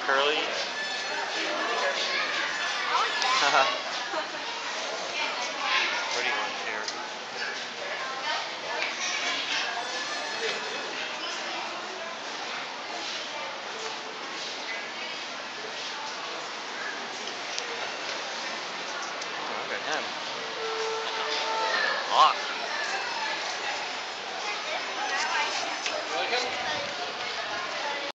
Curly. Pretty one here. Oh, look at him. Hot.